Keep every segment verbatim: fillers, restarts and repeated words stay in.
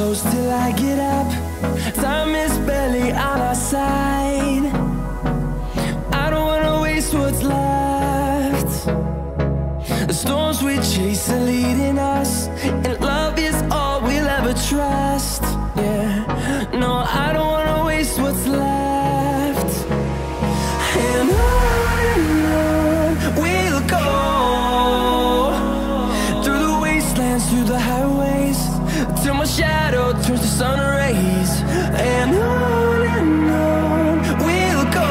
close till I get up. Time is barely on our side. I don't wanna waste what's left. The storms we chase are leading us, and love is all we'll ever trust. Yeah, no, I don't wanna waste what's left. And on and on we'll go, through the wastelands, through the highways, till my shadow turns to sun rays. And on and on we'll go,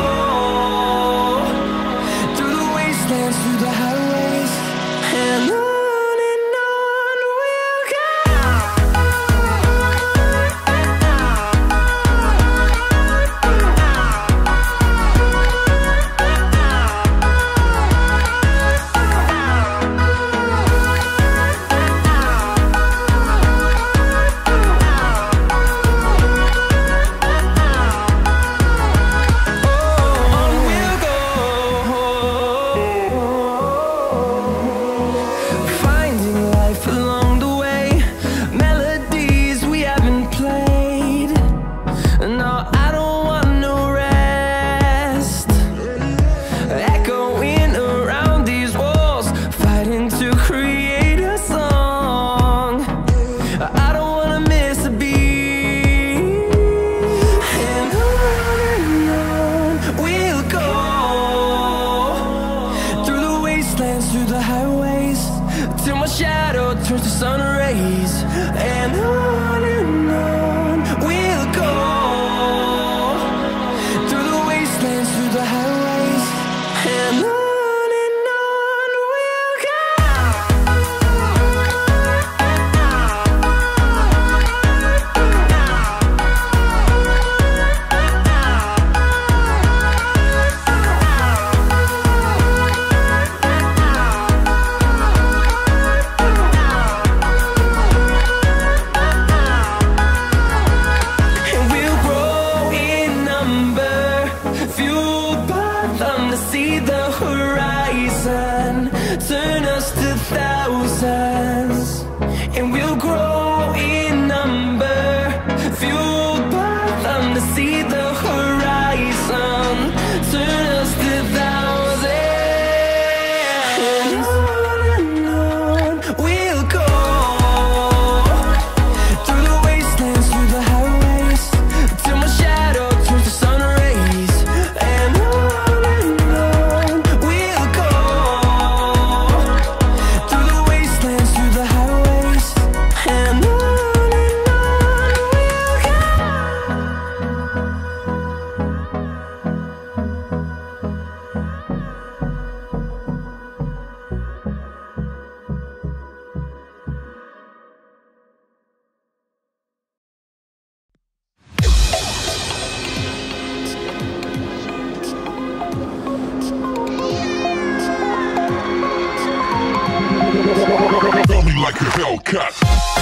through the wastelands, through the highways, and on. Through the highways, till my shadow turns to sun rays. And on and on we'll go, through the wastelands, through the highways, and on. See the horizon turn us to thousands, and we'll grow in number, fueled by them. To see the horizon turn us to thousands, and on and on we'll go, through the wastelands, through the highways, till my shadow turns to sun rays. And on Feel me like a Hellcat.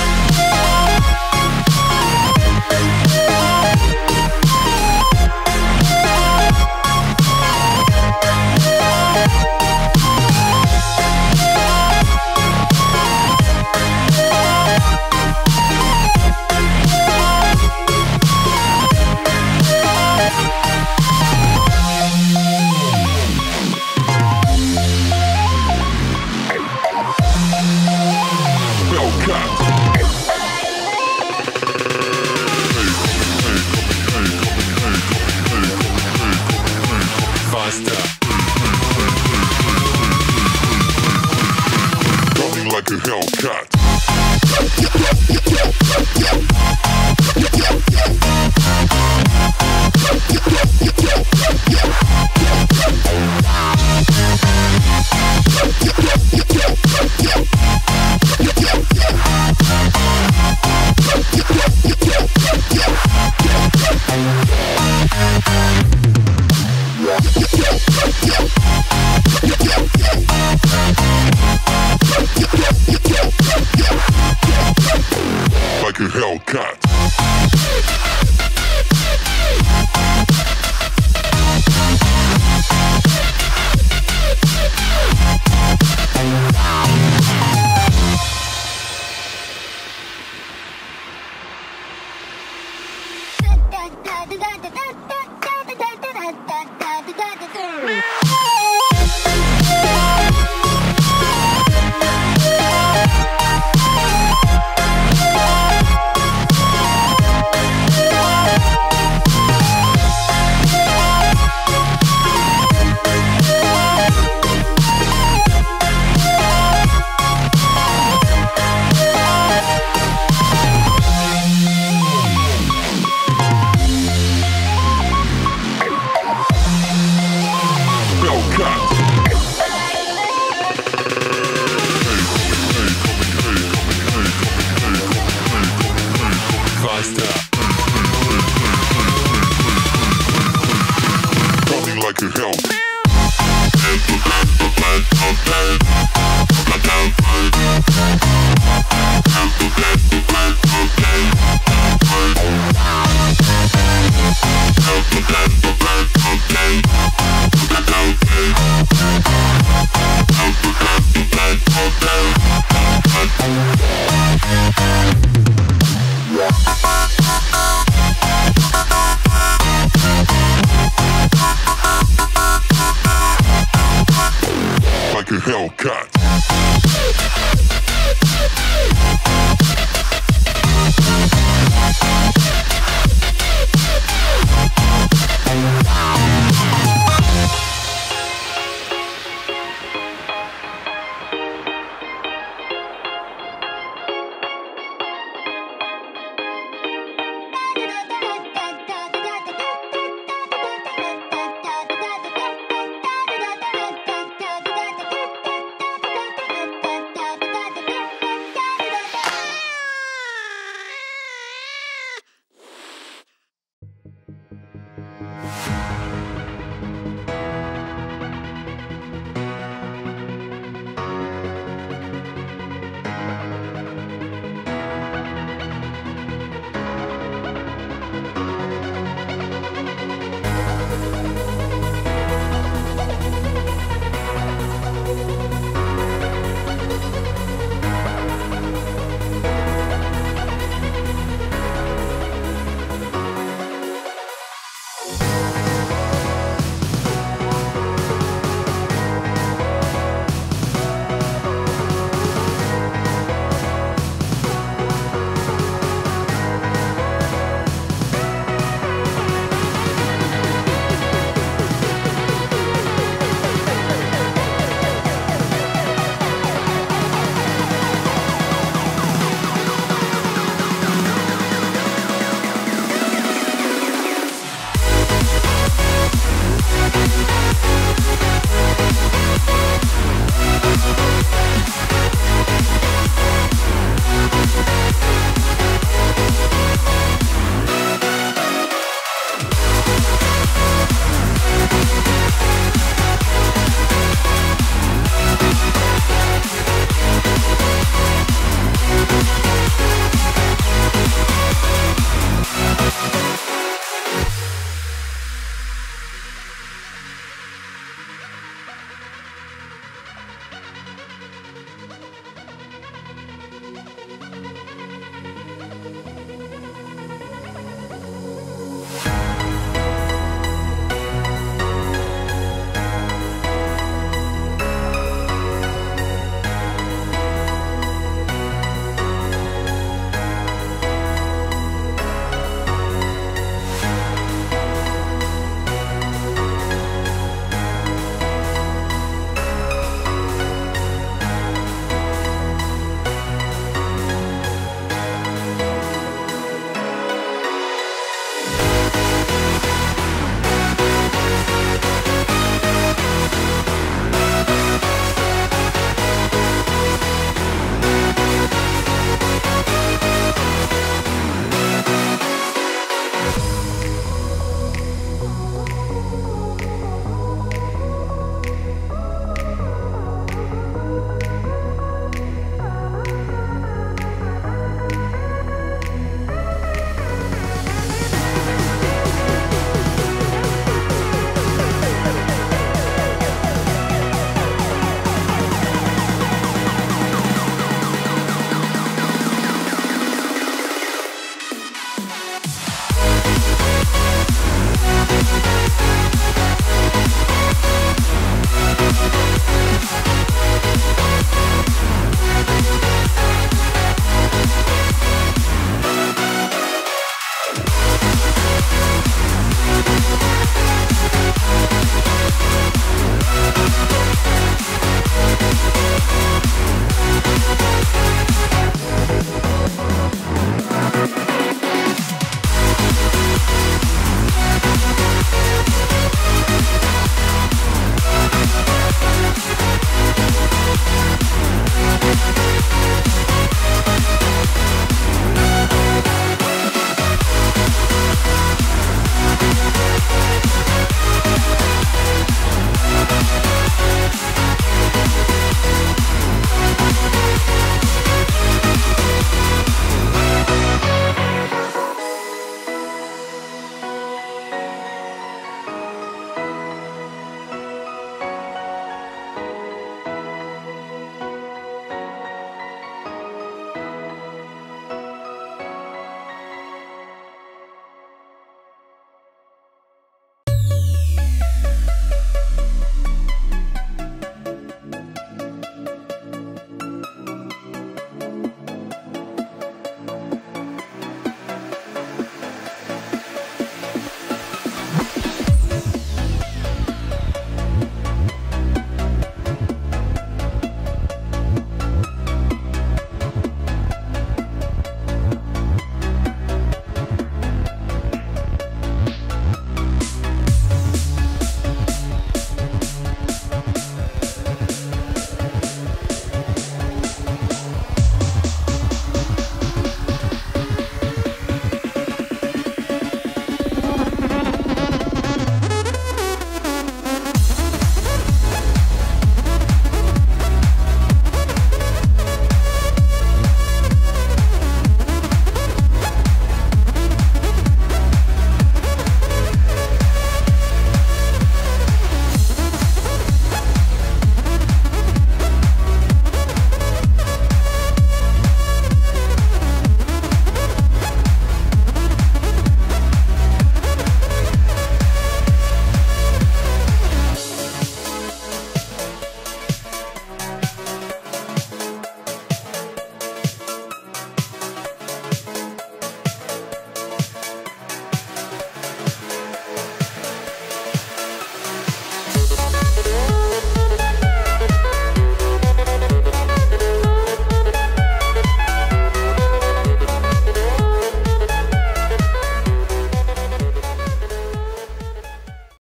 Coming like a Hellcat. Like a Hellcat. like a Hellcat. Like a Hellcat.